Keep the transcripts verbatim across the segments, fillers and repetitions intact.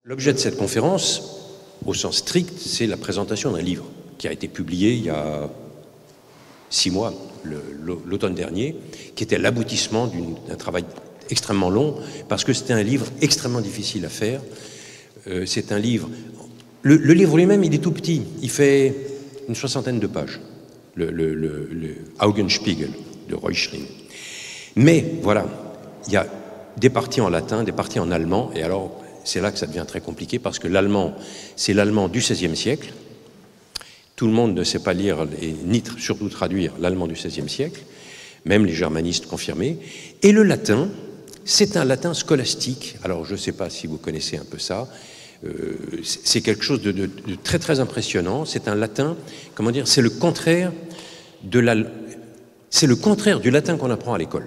L'objet de cette conférence, au sens strict, c'est la présentation d'un livre qui a été publié il y a six mois, l'automne dernier, qui était l'aboutissement d'un travail extrêmement long, parce que c'était un livre extrêmement difficile à faire. Euh, c'est un livre... Le, le livre lui-même, il est tout petit, il fait une soixantaine de pages, le, le, le, le Augenspiegel de Reuchlin. Mais, voilà, il y a des parties en latin, des parties en allemand, et alors... c'est là que ça devient très compliqué, parce que l'allemand, c'est l'allemand du seizième siècle. Tout le monde ne sait pas lire, et ni surtout traduire l'allemand du seizième siècle, même les germanistes confirmés. Et le latin, c'est un latin scolastique. Alors, je ne sais pas si vous connaissez un peu ça. Euh, c'est quelque chose de, de, de très, très impressionnant. C'est un latin, comment dire, c'est le contraire de la... c'est le contraire du latin qu'on apprend à l'école.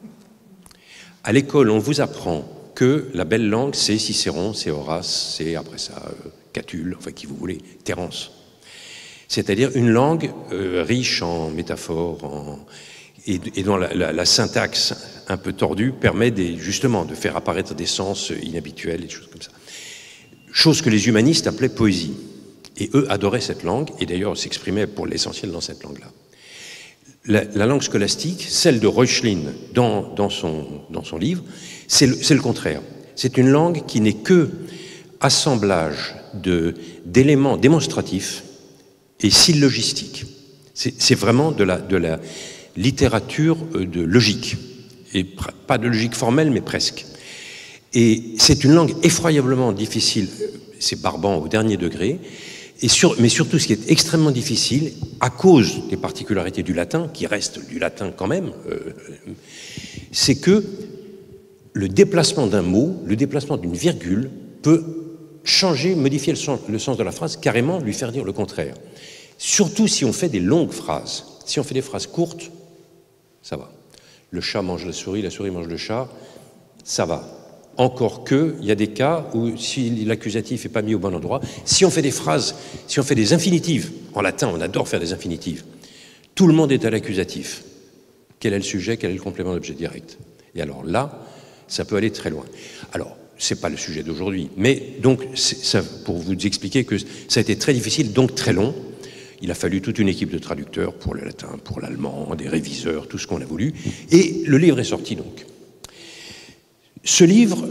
À l'école, on vous apprend que la belle langue, c'est Cicéron, c'est Horace, c'est, après ça, euh, Catulle, enfin, qui vous voulez, Terence. C'est-à-dire une langue euh, riche en métaphores, en, et, et dont la, la, la syntaxe un peu tordue permet des, justement de faire apparaître des sens inhabituels, et des choses comme ça. Chose que les humanistes appelaient poésie. Et eux adoraient cette langue, et d'ailleurs s'exprimaient pour l'essentiel dans cette langue-là. La, la langue scolastique, celle de Reuchlin dans, dans, son, dans son livre, c'est le, le contraire. C'est une langue qui n'est que assemblage d'éléments démonstratifs et syllogistiques. C'est vraiment de la, de la littérature de logique, et pas de logique formelle, mais presque. Et c'est une langue effroyablement difficile, c'est barbant au dernier degré, et sur, mais surtout ce qui est extrêmement difficile, à cause des particularités du latin, qui reste du latin quand même, euh, c'est que le déplacement d'un mot, le déplacement d'une virgule, peut changer, modifier le sens, le sens de la phrase, carrément lui faire dire le contraire. Surtout si on fait des longues phrases. Si on fait des phrases courtes, ça va. Le chat mange la souris, la souris mange le chat, ça va. Encore que, il y a des cas où, si l'accusatif n'est pas mis au bon endroit, si on fait des phrases, si on fait des infinitives, en latin, on adore faire des infinitives, tout le monde est à l'accusatif. Quel est le sujet, quel est le complément d'objet direct? Et alors là, ça peut aller très loin. Alors, ce n'est pas le sujet d'aujourd'hui, mais donc, ça, pour vous expliquer que ça a été très difficile, donc très long. Il a fallu toute une équipe de traducteurs pour le latin, pour l'allemand, des réviseurs, tout ce qu'on a voulu. Et le livre est sorti donc. Ce livre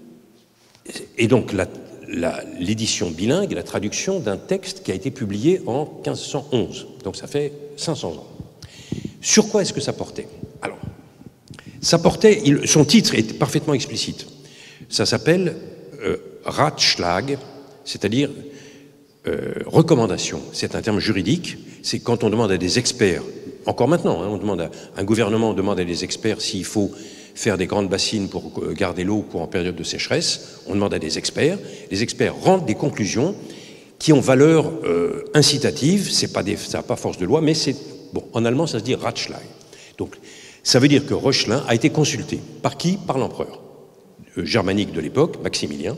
est donc l'édition bilingue et la traduction d'un texte qui a été publié en quinze cent onze. Donc ça fait cinq cents ans. Sur quoi est-ce que ça portait? Alors, ça portait, il, son titre est parfaitement explicite. Ça s'appelle euh, Ratschlag, c'est-à-dire euh, recommandation. C'est un terme juridique. C'est quand on demande à des experts, encore maintenant, hein, on demande à, un gouvernement demande à des experts s'il faut faire des grandes bassines pour garder l'eau pour en période de sécheresse, on demande à des experts. Les experts rendent des conclusions qui ont valeur euh, incitative, c'est pas des, ça n'a pas force de loi, mais c'est, bon, en allemand ça se dit Ratschlag. Donc, ça veut dire que Reuchlin a été consulté. Par qui? Par l'empereur euh, germanique de l'époque, Maximilien,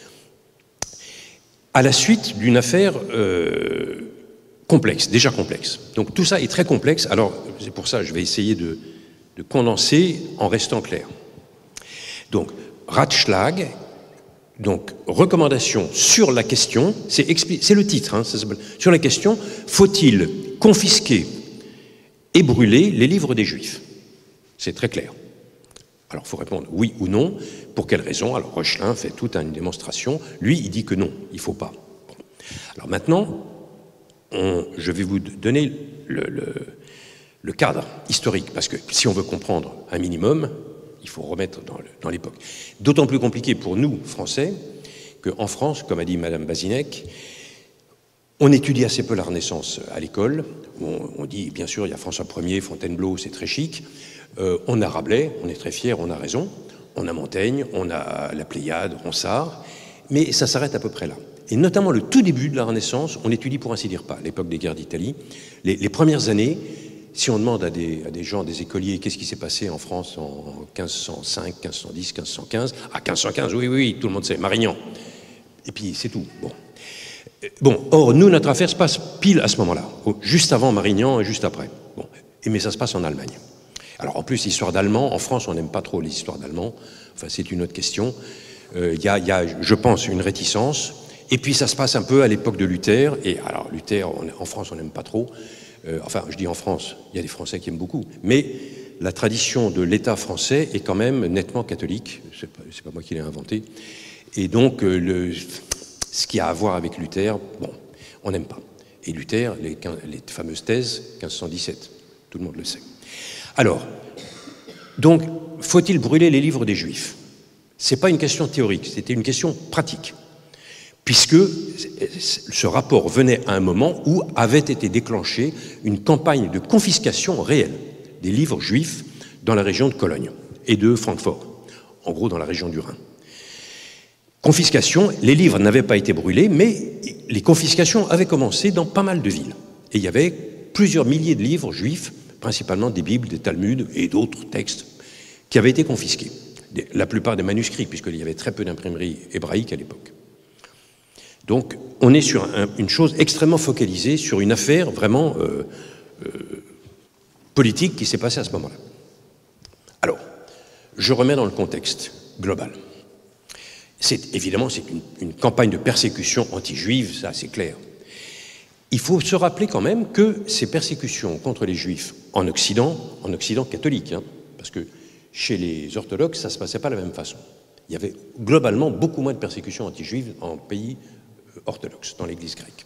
à la suite d'une affaire euh, complexe, déjà complexe. Donc tout ça est très complexe, alors c'est pour ça que je vais essayer de de condenser en restant clair. Donc, Ratschlag, donc recommandation sur la question, c'est le titre, hein, ça sur la question, faut-il confisquer et brûler les livres des Juifs? C'est très clair. Alors, il faut répondre oui ou non. Pour quelle raison? Alors, Reuchlin fait toute une démonstration. Lui, il dit que non, il ne faut pas. Bon. Alors maintenant, on, je vais vous donner le... le le cadre historique, parce que si on veut comprendre un minimum, il faut remettre dans l'époque. D'autant plus compliqué pour nous, Français, qu'en France, comme a dit Madame Bazinec, on étudie assez peu la Renaissance à l'école. On, on dit, bien sûr, il y a François Ier, Fontainebleau, c'est très chic. Euh, on a Rabelais, on est très fiers, on a raison. On a Montaigne, on a la Pléiade, Ronsard, mais ça s'arrête à peu près là. Et notamment le tout début de la Renaissance, on étudie pour ainsi dire pas, l'époque des guerres d'Italie. Les, les premières années, si on demande à des, à des gens, des écoliers, qu'est-ce qui s'est passé en France en quinze cent cinq, quinze cent dix, quinze cent quinze, ah, quinze cent quinze, oui, oui, tout le monde sait, Marignan. Et puis, c'est tout. Bon. Bon, or, nous, notre affaire se passe pile à ce moment-là, juste avant Marignan et juste après. Bon. Et, mais ça se passe en Allemagne. Alors, en plus, l'histoire d'Allemand, en France, on n'aime pas trop les histoires d'Allemands. Enfin, c'est une autre question. euh, y a, y a, je pense, une réticence. Et puis ça se passe un peu à l'époque de Luther. Et alors Luther, on, en France, on n'aime pas trop. Euh, enfin, je dis en France, il y a des Français qui aiment beaucoup. Mais la tradition de l'État français est quand même nettement catholique. C'est pas, c'est pas moi qui l'ai inventé. Et donc, euh, le, ce qui a à voir avec Luther, bon, on n'aime pas. Et Luther, les, les fameuses thèses, quinze cent dix-sept, tout le monde le sait. Alors, donc, faut-il brûler les livres des Juifs? Ce n'est pas une question théorique, c'était une question pratique, puisque ce rapport venait à un moment où avait été déclenchée une campagne de confiscation réelle des livres juifs dans la région de Cologne et de Francfort, en gros dans la région du Rhin. Confiscation, les livres n'avaient pas été brûlés, mais les confiscations avaient commencé dans pas mal de villes. Et il y avait plusieurs milliers de livres juifs, principalement des Bibles, des Talmuds et d'autres textes, qui avaient été confisqués. La plupart des manuscrits, puisqu'il y avait très peu d'imprimerie hébraïque à l'époque. Donc, on est sur un, une chose extrêmement focalisée, sur une affaire vraiment euh, euh, politique qui s'est passée à ce moment-là. Alors, je remets dans le contexte global. C'est, évidemment, c'est une, une campagne de persécution anti-juive, ça c'est clair. Il faut se rappeler quand même que ces persécutions contre les Juifs en Occident, en Occident catholique, hein, parce que chez les orthodoxes, ça ne se passait pas de la même façon. Il y avait globalement beaucoup moins de persécutions anti-juives en pays orthodoxes, dans l'Église grecque.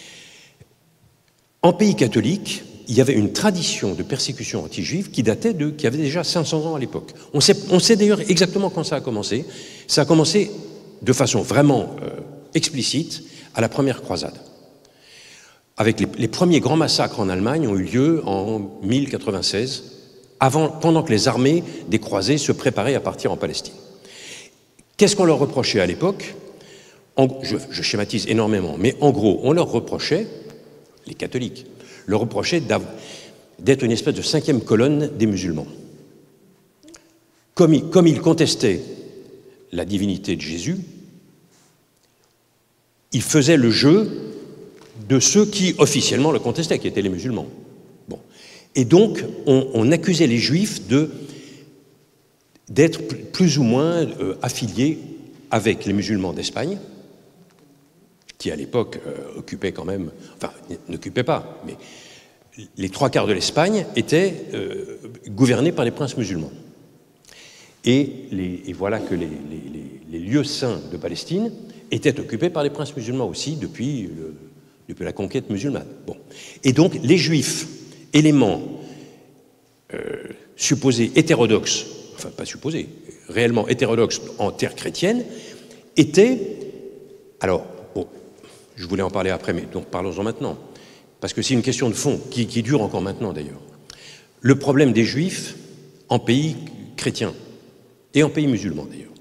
En pays catholique, il y avait une tradition de persécution anti-juive qui datait de, qui avait déjà cinq cents ans à l'époque. On sait, on sait d'ailleurs exactement quand ça a commencé. Ça a commencé de façon vraiment euh, explicite à la première croisade. Avec les, les premiers grands massacres en Allemagne ont eu lieu en mille quatre-vingt-seize, avant, pendant que les armées des croisés se préparaient à partir en Palestine. Qu'est-ce qu'on leur reprochait à l'époque? je, je schématise énormément, mais en gros, on leur reprochait, les catholiques, leur reprochait d'être une espèce de cinquième colonne des musulmans. Comme ils, comme ils contestaient la divinité de Jésus, ils faisaient le jeu de ceux qui officiellement le contestaient, qui étaient les musulmans. Bon. Et donc, on, on accusait les Juifs de, d'être plus ou moins euh, affiliés avec les musulmans d'Espagne, qui à l'époque euh, occupaient quand même, enfin, n'occupaient pas, mais les trois quarts de l'Espagne étaient euh, gouvernés par les princes musulmans. Et, les, et voilà que les, les, les lieux saints de Palestine étaient occupés par les princes musulmans aussi depuis, le, depuis la conquête musulmane. Bon. Et donc les Juifs, éléments euh, supposés hétérodoxes, enfin pas supposés, réellement hétérodoxes en terre chrétienne, étaient, alors, bon, je voulais en parler après, mais donc parlons-en maintenant, parce que c'est une question de fond qui, qui dure encore maintenant d'ailleurs. Le problème des Juifs en pays chrétien et en pays musulman d'ailleurs.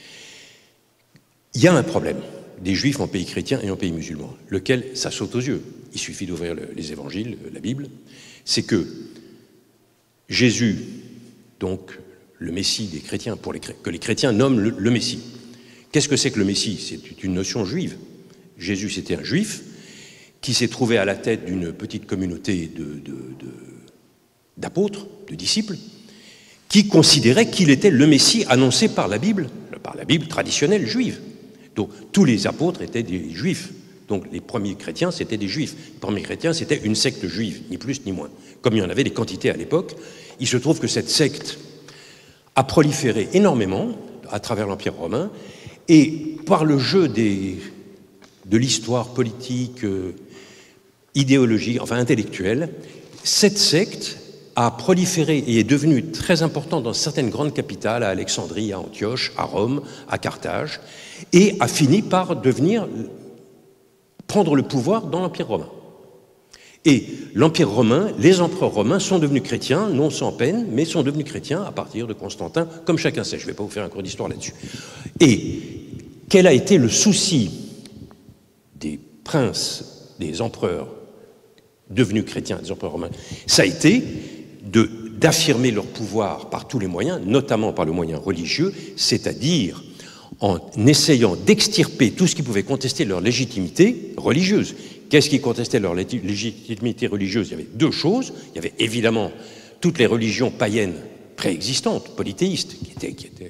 Il y a un problème des Juifs en pays chrétien et en pays musulman, lequel ça saute aux yeux. Il suffit d'ouvrir le, les évangiles, la Bible. C'est que Jésus, donc le Messie des chrétiens, pour les, que les chrétiens nomment le, le Messie. Qu'est-ce que c'est que le Messie? C'est une notion juive. Jésus, c'était un juif qui s'est trouvé à la tête d'une petite communauté de, de, de, d'apôtres, de disciples, qui considérait qu'il était le Messie annoncé par la Bible, par la Bible traditionnelle juive. Donc tous les apôtres étaient des juifs. Donc les premiers chrétiens, c'était des juifs. Les premiers chrétiens, c'était une secte juive, ni plus ni moins. Comme il y en avait des quantités à l'époque, il se trouve que cette secte a proliféré énormément à travers l'Empire romain, et par le jeu des, de l'histoire politique, euh, idéologique, enfin intellectuelle, cette secte a proliféré et est devenue très importante dans certaines grandes capitales, à Alexandrie, à Antioche, à Rome, à Carthage, et a fini par devenir, prendre le pouvoir dans l'Empire romain. Et l'Empire romain, les empereurs romains sont devenus chrétiens, non sans peine, mais sont devenus chrétiens à partir de Constantin, comme chacun sait. Je ne vais pas vous faire un cours d'histoire là-dessus. Et quel a été le souci des princes, des empereurs devenus chrétiens, des empereurs romains? Ça a été de, d'affirmer leur pouvoir par tous les moyens, notamment par le moyen religieux, c'est-à-dire en essayant d'extirper tout ce qui pouvait contester leur légitimité religieuse. Qu'est-ce qui contestait leur légitimité religieuse? Il y avait deux choses. Il y avait évidemment toutes les religions païennes préexistantes, polythéistes, qui étaient, qui étaient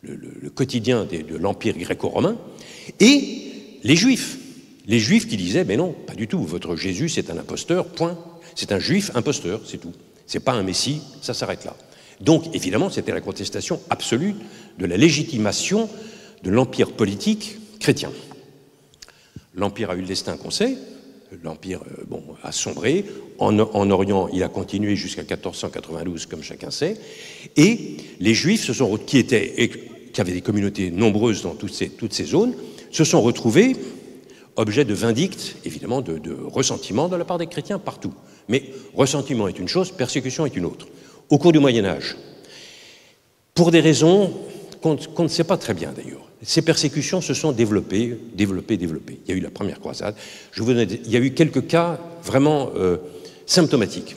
le, le, le quotidien de, de l'Empire gréco-romain, et les Juifs. Les Juifs qui disaient, mais non, pas du tout, votre Jésus c'est un imposteur, point. C'est un Juif imposteur, c'est tout. C'est pas un Messie, ça s'arrête là. Donc, évidemment, c'était la contestation absolue de la légitimation de l'empire politique chrétien. L'empire a eu le destin qu'on sait, l'empire euh, bon, a sombré, en, en Orient il a continué jusqu'à quatorze cent quatre-vingt-douze comme chacun sait, et les Juifs se sont, qui, étaient, qui avaient des communautés nombreuses dans toutes ces, toutes ces zones, se sont retrouvés objet de vindicte, évidemment de, de ressentiment de la part des chrétiens partout. Mais ressentiment est une chose, persécution est une autre. Au cours du Moyen-Âge, pour des raisons qu'on qu'on ne sait pas très bien d'ailleurs, ces persécutions se sont développées, développées, développées. Il y a eu la première croisade, je vous donne, il y a eu quelques cas vraiment euh, symptomatiques.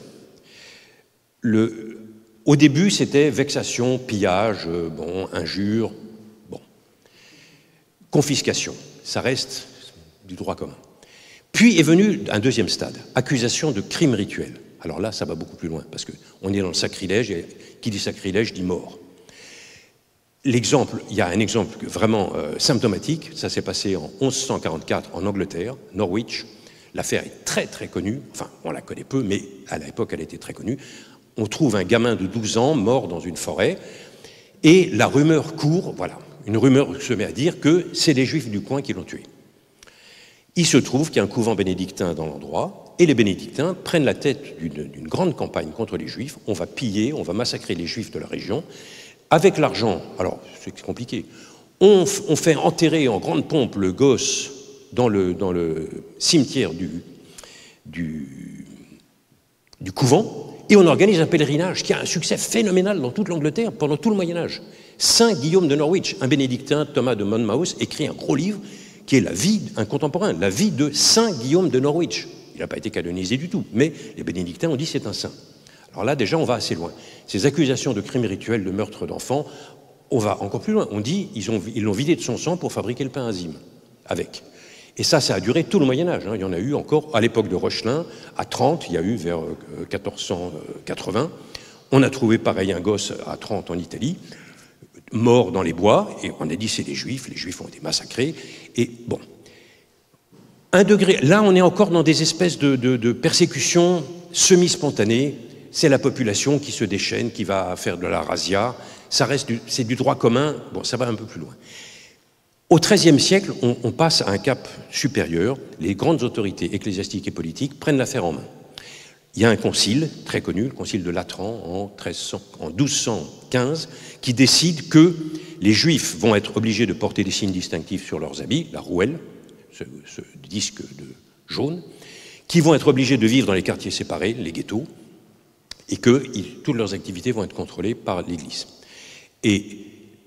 Le, au début, c'était vexation, pillage, euh, bon, injure, bon, confiscation, ça reste du droit commun. Puis est venu un deuxième stade, accusation de crime rituel. Alors là, ça va beaucoup plus loin, parce qu'on est dans le sacrilège, et qui dit sacrilège dit mort. L'exemple, il y a un exemple vraiment euh, symptomatique, ça s'est passé en onze cent quarante-quatre en Angleterre, Norwich. L'affaire est très très connue, enfin on la connaît peu, mais à l'époque elle était très connue. On trouve un gamin de douze ans mort dans une forêt, et la rumeur court, voilà, une rumeur se met à dire que c'est les Juifs du coin qui l'ont tué. Il se trouve qu'il y a un couvent bénédictin dans l'endroit, et les bénédictins prennent la tête d'une grande campagne contre les Juifs. On va piller, on va massacrer les Juifs de la région. Avec l'argent, alors c'est compliqué, on, on fait enterrer en grande pompe le gosse dans le, dans le cimetière du, du, du couvent, et on organise un pèlerinage qui a un succès phénoménal dans toute l'Angleterre pendant tout le Moyen-Âge. Saint Guillaume de Norwich, un bénédictin, Thomas de Monmouth, écrit un gros livre qui est la vie, un contemporain, la vie de Saint Guillaume de Norwich. Il n'a pas été canonisé du tout, mais les bénédictins ont dit c'est un saint. Alors là, déjà, on va assez loin. Ces accusations de crimes rituels, de meurtre d'enfants, on va encore plus loin. On dit ils ont, ils l'ont vidé de son sang pour fabriquer le pain azime, avec. Et ça, ça a duré tout le Moyen-Âge. Hein. Il y en a eu encore, à l'époque de Rochelin, à Trente, il y a eu vers quatorze cent quatre-vingts. On a trouvé pareil un gosse à Trente en Italie, mort dans les bois, et on a dit c'est les Juifs, les Juifs ont été massacrés. Et bon, un degré, là on est encore dans des espèces de, de, de persécutions semi-spontanées. C'est la population qui se déchaîne, qui va faire de la razzia. Ça reste, c'est du droit commun. Bon, ça va un peu plus loin. Au XIIIe siècle, on, on passe à un cap supérieur. Les grandes autorités ecclésiastiques et politiques prennent l'affaire en main. Il y a un concile très connu, le concile de Latran, en, treize cents, en douze cent quinze, qui décide que les Juifs vont être obligés de porter des signes distinctifs sur leurs habits, la rouelle, ce, ce disque de jaune, qui vont être obligés de vivre dans les quartiers séparés, les ghettos, et que ils, toutes leurs activités vont être contrôlées par l'Église. Et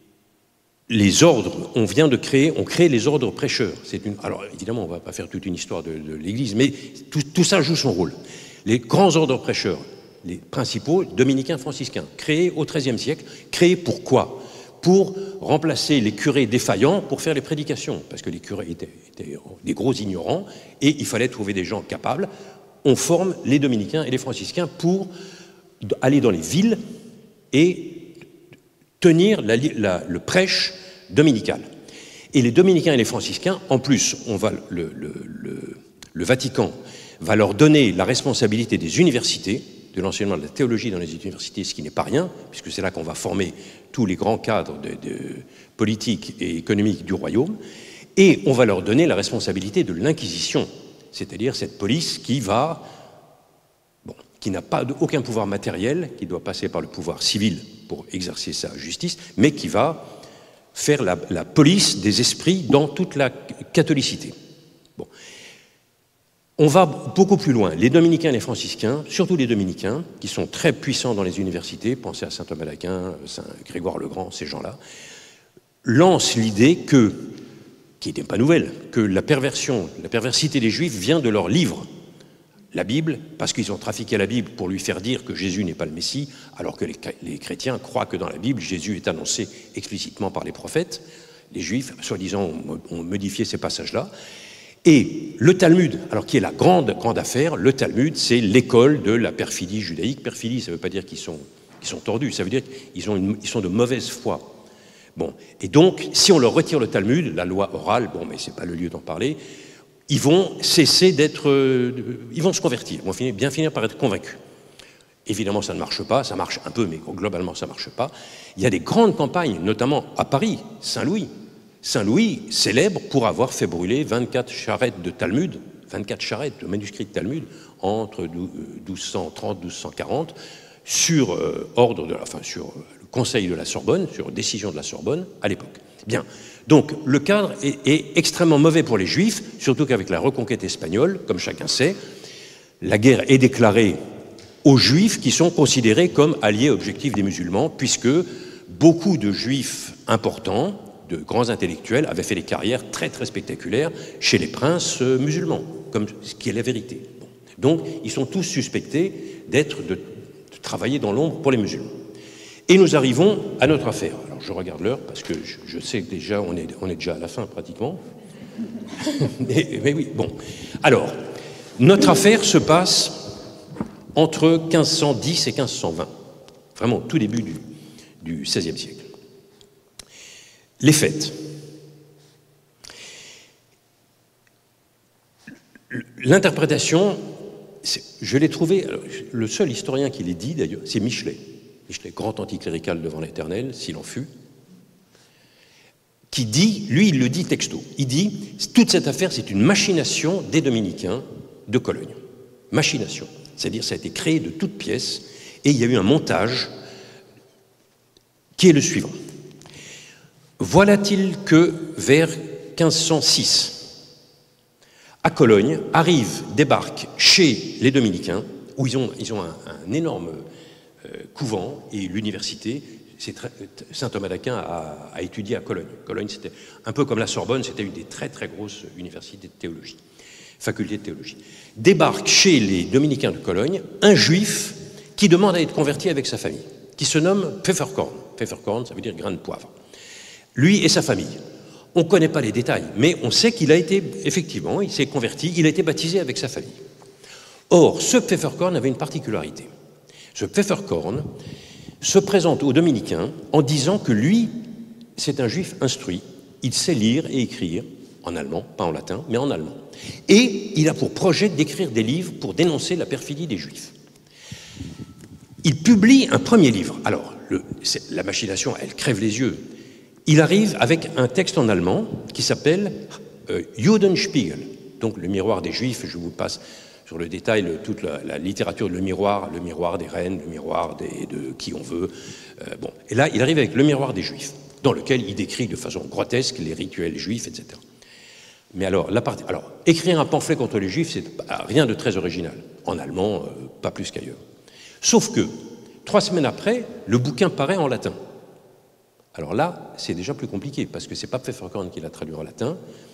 les ordres, on vient de créer, on crée les ordres prêcheurs. C'est une, alors évidemment, on ne va pas faire toute une histoire de, de l'Église, mais tout, tout ça joue son rôle. Les grands ordres prêcheurs, les principaux, dominicains, franciscains, créés au XIIIe siècle, créés pour quoi? Pour remplacer les curés défaillants pour faire les prédications, parce que les curés étaient, étaient des gros ignorants, et il fallait trouver des gens capables. On forme les dominicains et les franciscains pour aller dans les villes et tenir la, la, le prêche dominical. Et les dominicains et les franciscains, en plus, on va, le, le, le, le Vatican va leur donner la responsabilité des universités, de l'enseignement de la théologie dans les universités, ce qui n'est pas rien, puisque c'est là qu'on va former tous les grands cadres de, de politiques et économiques du royaume, et on va leur donner la responsabilité de l'Inquisition, c'est-à-dire cette police qui va, bon, qui n'a pas de, aucun pouvoir matériel, qui doit passer par le pouvoir civil pour exercer sa justice, mais qui va faire la, la police des esprits dans toute la catholicité. Bon. On va beaucoup plus loin. Les dominicains et les franciscains, surtout les dominicains, qui sont très puissants dans les universités, pensez à saint Thomas d'Aquin, saint Grégoire le Grand, ces gens-là, lancent l'idée que, qui n'était pas nouvelle, que la perversion, la perversité des Juifs vient de leur livre, la Bible, parce qu'ils ont trafiqué la Bible pour lui faire dire que Jésus n'est pas le Messie, alors que les, les chrétiens croient que dans la Bible, Jésus est annoncé explicitement par les prophètes. Les Juifs, soi-disant, ont, ont modifié ces passages-là. Et le Talmud, alors qui est la grande, grande affaire, le Talmud, c'est l'école de la perfidie judaïque. Perfidie, ça ne veut pas dire qu'ils sont, qu'ils sont tordus, ça veut dire qu'ils ont une, ils sont de mauvaise foi. Bon, et donc, si on leur retire le Talmud, la loi orale, bon, mais c'est pas le lieu d'en parler, ils vont cesser d'être... Euh, ils vont se convertir, ils vont finir, bien finir par être convaincus. Évidemment, ça ne marche pas, ça marche un peu, mais globalement, ça ne marche pas. Il y a des grandes campagnes, notamment à Paris, Saint-Louis. Saint-Louis, célèbre pour avoir fait brûler vingt-quatre charrettes de Talmud, vingt-quatre charrettes de manuscrits de Talmud, entre douze cent trente et douze cent quarante, sur euh, ordre de la, enfin, sur euh, le conseil de la Sorbonne, sur décision de la Sorbonne, à l'époque. Bien. Donc, le cadre est, est extrêmement mauvais pour les Juifs, surtout qu'avec la reconquête espagnole, comme chacun sait, la guerre est déclarée aux Juifs qui sont considérés comme alliés objectifs des musulmans, puisque beaucoup de Juifs importants, de grands intellectuels, avaient fait des carrières très très spectaculaires chez les princes musulmans, comme ce qui est la vérité. Bon. Donc, ils sont tous suspectés d'être, de, de travailler dans l'ombre pour les musulmans. Et nous arrivons à notre affaire. Alors, je regarde l'heure parce que je, je sais que déjà on est, on est déjà à la fin pratiquement. mais, mais oui, bon. Alors, notre affaire se passe entre quinze cent dix et quinze cent vingt, vraiment au tout début du, du seizième siècle. Les fêtes. L'interprétation, je l'ai trouvé, le seul historien qui l'ait dit d'ailleurs, c'est Michelet. Michelet, grand anticlérical devant l'Éternel, s'il en fut, qui dit, lui il le dit texto, il dit, toute cette affaire c'est une machination des dominicains de Cologne. Machination. C'est-à-dire ça a été créé de toutes pièces et il y a eu un montage qui est le suivant. Voilà-t-il que vers quinze cent six, à Cologne, arrive, débarque chez les dominicains, où ils ont, ils ont un, un énorme euh, couvent et l'université, Saint Thomas d'Aquin a, a étudié à Cologne. Cologne, c'était un peu comme la Sorbonne, c'était une des très très grosses universités de théologie. Faculté de théologie, débarque chez les dominicains de Cologne un juif qui demande à être converti avec sa famille, qui se nomme Pfefferkorn. Pfefferkorn, ça veut dire grain de poivre. Lui et sa famille. On ne connaît pas les détails, mais on sait qu'il a été, effectivement, il s'est converti, il a été baptisé avec sa famille. Or, ce Pfefferkorn avait une particularité. Ce Pfefferkorn se présente aux dominicains en disant que lui, c'est un juif instruit, il sait lire et écrire, en allemand, pas en latin, mais en allemand. Et il a pour projet d'écrire des livres pour dénoncer la perfidie des Juifs. Il publie un premier livre. Alors, le, la machination, elle crève les yeux. Il arrive avec un texte en allemand qui s'appelle euh, Judenspiegel, donc le miroir des Juifs. Je vous passe sur le détail le, toute la, la littérature, le miroir, le miroir des reines, le miroir des, de qui on veut. Euh, bon. Et là, il arrive avec le miroir des Juifs, dans lequel il décrit de façon grotesque les rituels juifs, et cetera. Mais alors, la partie, alors, écrire un pamphlet contre les Juifs, c'est rien de très original. En allemand, euh, pas plus qu'ailleurs. Sauf que, trois semaines après, le bouquin paraît en latin. Alors là, c'est déjà plus compliqué, parce que c'est pas Pfefferkorn qui l'a traduit en latin.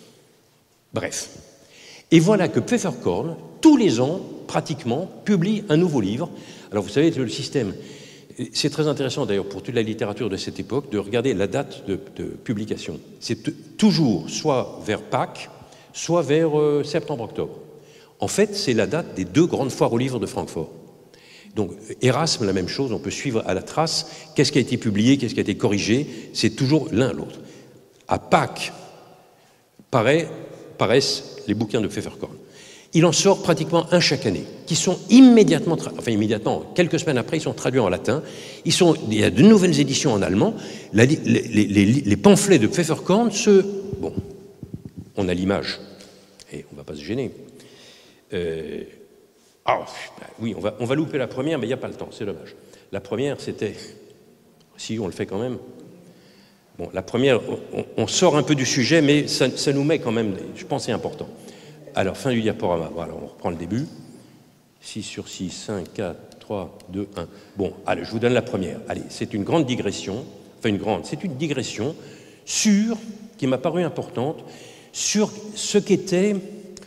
Bref. Et voilà que Pfefferkorn, tous les ans, pratiquement, publie un nouveau livre. Alors vous savez, le système, c'est très intéressant d'ailleurs pour toute la littérature de cette époque, de regarder la date de, de publication. C'est toujours soit vers Pâques, soit vers euh, septembre-octobre. En fait, c'est la date des deux grandes foires aux livres de Francfort. Donc, Erasme, la même chose, on peut suivre à la trace qu'est-ce qui a été publié, qu'est-ce qui a été corrigé, c'est toujours l'un à l'autre. À Pâques paraît, paraissent les bouquins de Pfefferkorn. Il en sort pratiquement un chaque année, qui sont immédiatement, enfin immédiatement, quelques semaines après, ils sont traduits en latin. Ils sont, il y a de nouvelles éditions en allemand. La, les, les, les, les pamphlets de Pfefferkorn se... Bon, on a l'image, et on ne va pas se gêner. Euh, Ah, ben oui, on va, on va louper la première, mais il n'y a pas le temps, c'est dommage. La première, c'était... Si, on le fait quand même. Bon, la première, on, on sort un peu du sujet, mais ça, ça nous met quand même, je pense, c'est important. Alors, fin du diaporama, voilà, on reprend le début. six sur six, cinq, quatre, trois, deux, un. Bon, allez, je vous donne la première. Allez, c'est une grande digression, enfin une grande, c'est une digression sur, qui m'a paru importante, sur ce qu'était...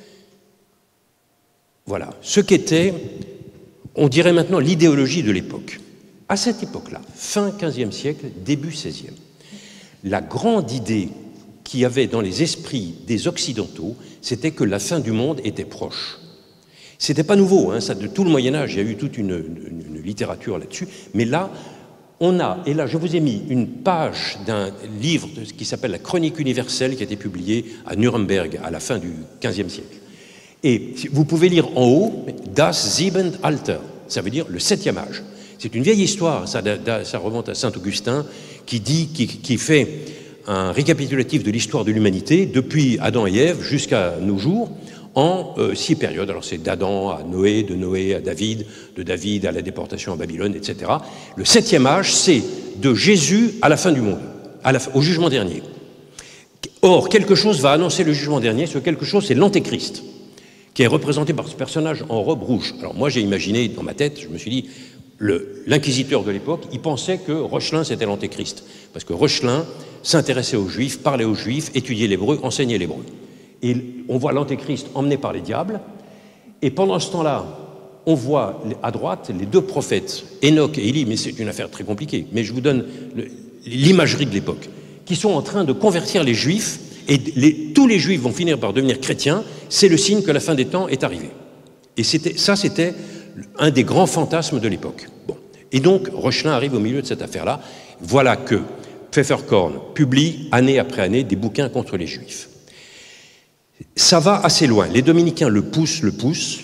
Voilà, ce qu'était, on dirait maintenant, l'idéologie de l'époque. À cette époque-là, fin quinzième siècle, début seizième, la grande idée qu'il y avait dans les esprits des Occidentaux, c'était que la fin du monde était proche. C'était pas nouveau, hein, ça, de tout le Moyen-Âge, il y a eu toute une, une, une littérature là-dessus, mais là, on a, et là je vous ai mis une page d'un livre qui s'appelle La Chronique universelle, qui a été publié à Nuremberg à la fin du quinzième siècle. Et vous pouvez lire en haut « Das Siebente Alter », ça veut dire le septième âge. C'est une vieille histoire, ça, ça remonte à Saint-Augustin, qui, dit, qui, qui fait un récapitulatif de l'histoire de l'humanité depuis Adam et Ève jusqu'à nos jours, en euh, six périodes. Alors c'est d'Adam à Noé, de Noé à David, de David à la déportation à Babylone, et cetera. Le septième âge, c'est de Jésus à la fin du monde, à la, au jugement dernier. Or, quelque chose va annoncer le jugement dernier, ce quelque chose, c'est l'Antéchrist, qui est représenté par ce personnage en robe rouge. Alors moi, j'ai imaginé dans ma tête, je me suis dit, l'inquisiteur de l'époque, il pensait que Rochelin, c'était l'Antéchrist, parce que Rochelin s'intéressait aux Juifs, parlait aux Juifs, étudiait l'hébreu, enseignait l'hébreu. Et on voit l'Antéchrist emmené par les diables, et pendant ce temps-là, on voit à droite les deux prophètes, Enoch et Élie, mais c'est une affaire très compliquée, mais je vous donne l'imagerie de l'époque, qui sont en train de convertir les Juifs, et les, tous les Juifs vont finir par devenir chrétiens, c'est le signe que la fin des temps est arrivée. Et ça, c'était un des grands fantasmes de l'époque. Bon. Et donc, Rochelin arrive au milieu de cette affaire-là. Voilà que Pfefferkorn publie, année après année, des bouquins contre les Juifs. Ça va assez loin. Les dominicains le poussent, le poussent.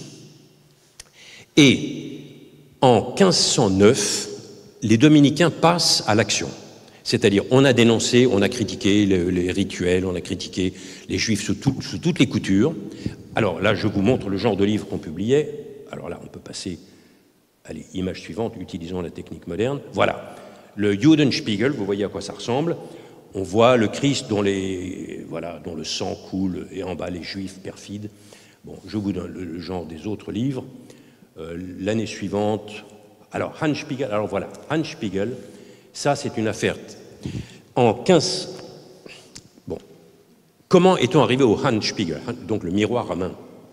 Et en quinze cent neuf, les dominicains passent à l'action. C'est-à-dire, on a dénoncé, on a critiqué les, les rituels, on a critiqué les Juifs sous, tout, sous toutes les coutures. Alors là, je vous montre le genre de livre qu'on publiait. Alors là, on peut passer à l'image suivante, utilisons la technique moderne. Voilà, le Judenspiegel, vous voyez à quoi ça ressemble. On voit le Christ dont, les, voilà, dont le sang coule, et en bas les Juifs perfides. Bon, je vous donne le, le genre des autres livres. Euh, L'année suivante, alors Hans Spiegel, alors voilà, Hans Spiegel, ça c'est une affaire. En quinze... Bon, comment est-on arrivé au Hans Spiegel, donc le miroir à main?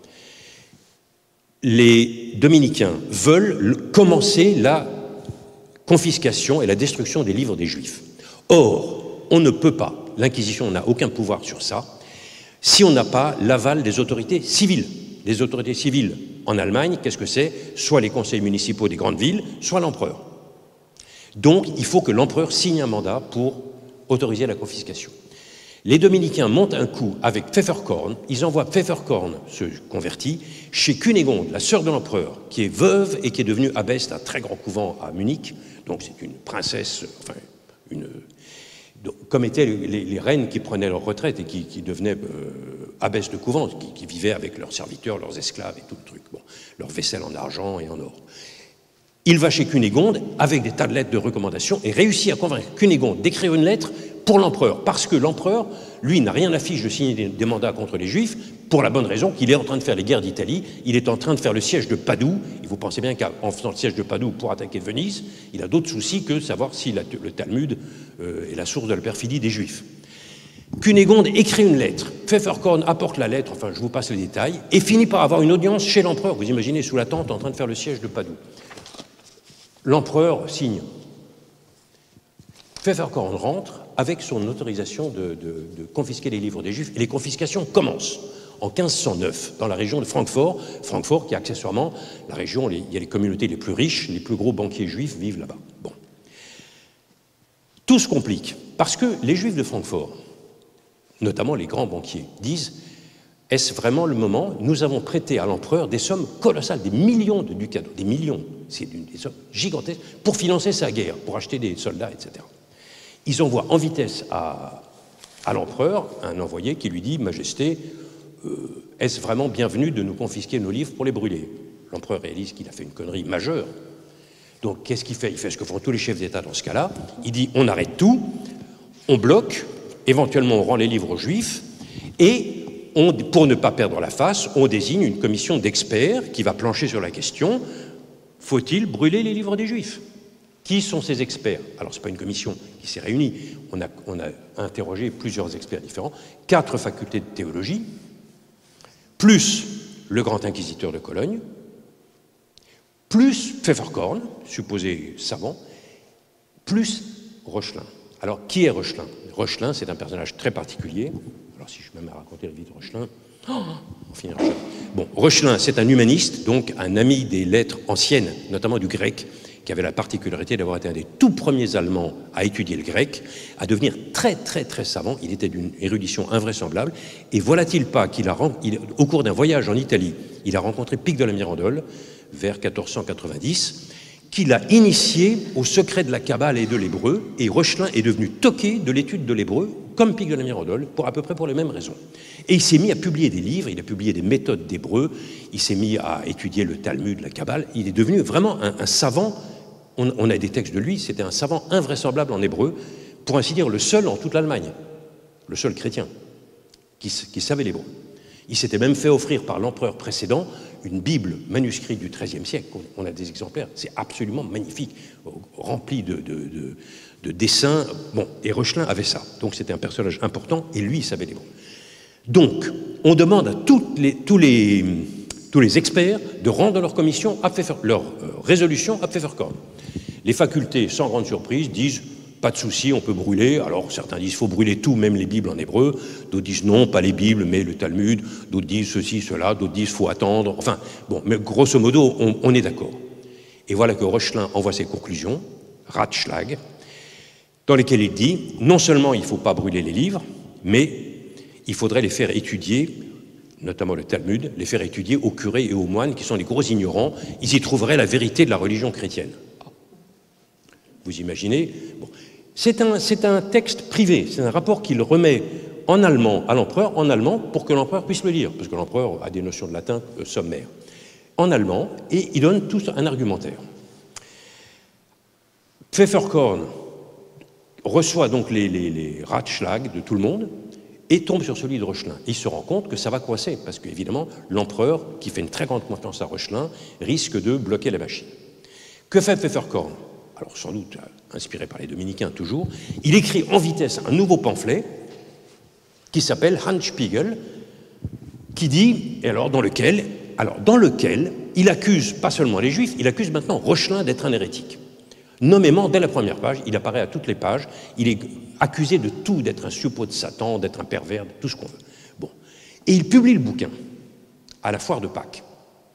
Les dominicains veulent commencer la confiscation et la destruction des livres des Juifs. Or, on ne peut pas, l'Inquisition n'a aucun pouvoir sur ça, si on n'a pas l'aval des autorités civiles. Les autorités civiles en Allemagne, qu'est-ce que c'est? Soit les conseils municipaux des grandes villes, soit l'empereur. Donc, il faut que l'empereur signe un mandat pour autoriser la confiscation. Les dominicains montent un coup avec Pfefferkorn, ils envoient Pfefferkorn, se convertit, chez Cunégonde, la sœur de l'empereur, qui est veuve et qui est devenue abbesse d'un très grand couvent à Munich, donc c'est une princesse, enfin, une, donc, comme étaient les, les, les reines qui prenaient leur retraite et qui, qui devenaient euh, abbesses de couvent, qui, qui vivaient avec leurs serviteurs, leurs esclaves et tout le truc, bon, leur vaisselle en argent et en or. Il va chez Cunégonde avec des tas de lettres de recommandation et réussit à convaincre Cunégonde d'écrire une lettre pour l'empereur, parce que l'empereur, lui, n'a rien à fiche de signer des, des mandats contre les Juifs, pour la bonne raison qu'il est en train de faire les guerres d'Italie, il est en train de faire le siège de Padoue, et vous pensez bien qu'en faisant le siège de Padoue pour attaquer Venise, il a d'autres soucis que savoir si la, le Talmud euh, est la source de la perfidie des Juifs. Cunégonde écrit une lettre, Pfefferkorn apporte la lettre, enfin je vous passe les détails, et finit par avoir une audience chez l'empereur, vous imaginez sous la tente en train de faire le siège de Padoue. L'empereur signe. Pfefferkorn rentre avec son autorisation de, de, de confisquer les livres des Juifs, et les confiscations commencent en quinze cent neuf dans la région de Francfort, Francfort qui est accessoirement la région, les, il y a les communautés les plus riches, les plus gros banquiers juifs vivent là-bas. Bon. Tout se complique, parce que les Juifs de Francfort, notamment les grands banquiers, disent « Est-ce vraiment le moment? Nous avons prêté à l'empereur des sommes colossales, des millions de ducats, des millions, c'est des sommes gigantesques, pour financer sa guerre, pour acheter des soldats, et cetera » Ils envoient en vitesse à, à l'empereur un envoyé qui lui dit « Majesté, euh, est-ce vraiment bienvenu de nous confisquer nos livres pour les brûler ?» L'empereur réalise qu'il a fait une connerie majeure. Donc qu'est-ce qu'il fait? Il fait ce que font tous les chefs d'État dans ce cas-là. Il dit « On arrête tout, on bloque, éventuellement on rend les livres aux Juifs, et on, pour ne pas perdre la face, on désigne une commission d'experts qui va plancher sur la question « Faut-il brûler les livres des Juifs ?» Qui sont ces experts? Alors, ce n'est pas une commission qui s'est réunie. On a, on a interrogé plusieurs experts différents, quatre facultés de théologie, plus le grand inquisiteur de Cologne, plus Pfefferkorn, supposé savant, plus Rochelin. Alors, qui est Rochelin? Rochelin, c'est un personnage très particulier. Alors, si je me mets à raconter la vie de Rochelin, oh, on finira ça. Bon, Rochelin, c'est un humaniste, donc un ami des lettres anciennes, notamment du grec, qui avait la particularité d'avoir été un des tout premiers Allemands à étudier le grec, à devenir très très très savant. Il était d'une érudition invraisemblable. Et voilà-t-il pas qu'il a, il, au cours d'un voyage en Italie, il a rencontré Pic de la Mirandole, vers quatorze cent quatre-vingt-dix, qui l'a initié au secret de la Kabbale et de l'hébreu, et Reuchlin est devenu toqué de l'étude de l'hébreu, comme Pic de la Mirandole, pour à peu près pour les mêmes raisons. Et il s'est mis à publier des livres, il a publié des méthodes d'hébreu, il s'est mis à étudier le Talmud, la Kabbale, il est devenu vraiment un, un savant, on, on a des textes de lui, c'était un savant invraisemblable en hébreu, pour ainsi dire le seul en toute l'Allemagne, le seul chrétien qui, qui savait l'hébreu. Il s'était même fait offrir par l'empereur précédent une Bible manuscrite du treizième siècle. On a des exemplaires, c'est absolument magnifique, rempli de, de, de, de dessins. Bon, et Reuchlin avait ça, donc c'était un personnage important, et lui, il savait l'hébreu. Donc, on demande à toutes les, tous, les, tous les experts de rendre leur commission, à Pfeffer, leur euh, résolution à Pfefferkorn. Les facultés, sans grande surprise, disent pas de souci, on peut brûler. Alors certains disent qu'il faut brûler tout, même les Bibles en hébreu. D'autres disent non, pas les Bibles, mais le Talmud. D'autres disent ceci, cela. D'autres disent qu'il faut attendre. Enfin, bon, mais grosso modo, on, on est d'accord. Et voilà que Reuchlin envoie ses conclusions, Ratschlag, dans lesquelles il dit non seulement il ne faut pas brûler les livres, mais il faudrait les faire étudier, notamment le Talmud, les faire étudier aux curés et aux moines, qui sont des gros ignorants. Ils y trouveraient la vérité de la religion chrétienne. Vous imaginez bon. C'est un, c'est un texte privé, c'est un rapport qu'il remet en allemand à l'empereur, en allemand, pour que l'empereur puisse le lire, parce que l'empereur a des notions de latin euh, sommaires, en allemand, et il donne tout un argumentaire. Pfefferkorn reçoit donc les, les, les Ratschlag de tout le monde, et tombe sur celui de Reuchlin. Il se rend compte que ça va coincer, parce qu'évidemment, l'empereur, qui fait une très grande confiance à Reuchlin, risque de bloquer la machine. Que fait Pfefferkorn ? Alors sans doute inspiré par les dominicains toujours, il écrit en vitesse un nouveau pamphlet qui s'appelle Handspiegel, qui dit, et alors dans lequel, alors dans lequel il accuse pas seulement les Juifs, il accuse maintenant Reuchlin d'être un hérétique. Nommément, dès la première page, il apparaît à toutes les pages, il est accusé de tout, d'être un suppôt de Satan, d'être un pervers, de tout ce qu'on veut. Bon. Et il publie le bouquin à la foire de Pâques.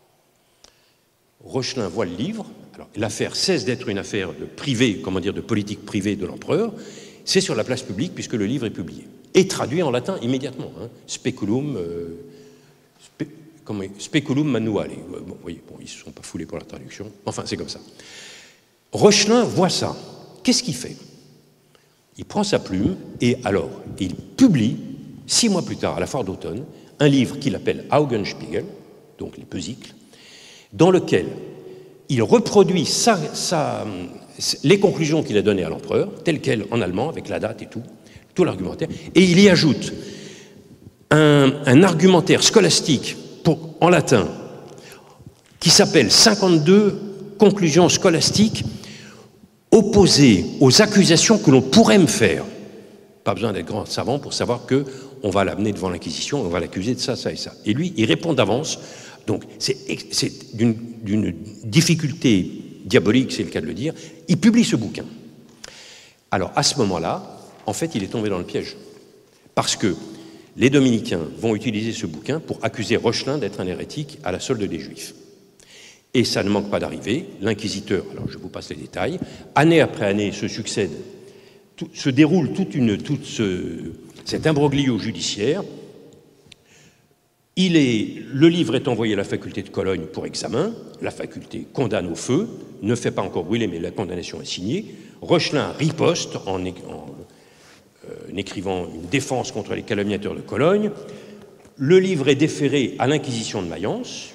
Reuchlin voit le livre. Alors, l'affaire cesse d'être une affaire de privé, comment dire, de politique privée de l'empereur. C'est sur la place publique puisque le livre est publié et traduit en latin immédiatement. Hein. Speculum, euh, spe, comment, speculum manuale. Bon, vous voyez, bon, ils ne se sont pas foulés pour la traduction. Enfin, c'est comme ça. Reuchlin voit ça. Qu'est-ce qu'il fait ? Il prend sa plume et alors il publie six mois plus tard, à la foire d'automne, un livre qu'il appelle Augenspiegel, donc les pesicles, dans lequel il reproduit sa, sa, les conclusions qu'il a données à l'empereur, telles quelles en allemand, avec la date et tout, tout l'argumentaire, et il y ajoute un, un argumentaire scolastique pour, en latin qui s'appelle cinquante-deux conclusions scolastiques opposées aux accusations que l'on pourrait me faire. Pas besoin d'être grand savant pour savoir qu'on va l'amener devant l'Inquisition, on va l'accuser de ça, ça et ça. Et lui, il répond d'avance. Donc, c'est d'une, d'une difficulté diabolique, c'est le cas de le dire. Il publie ce bouquin. Alors, à ce moment-là, en fait, il est tombé dans le piège. Parce que les dominicains vont utiliser ce bouquin pour accuser Reuchlin d'être un hérétique à la solde des Juifs. Et ça ne manque pas d'arriver. L'inquisiteur, alors je vous passe les détails, année après année se succède, tout, se déroule toute une, toute ce, cet imbroglio judiciaire. Il est, le livre est envoyé à la faculté de Cologne pour examen. La faculté condamne au feu, ne fait pas encore brûler, mais la condamnation est signée. Reuchlin riposte en, en, euh, en écrivant une défense contre les calomniateurs de Cologne. Le livre est déféré à l'Inquisition de Mayence.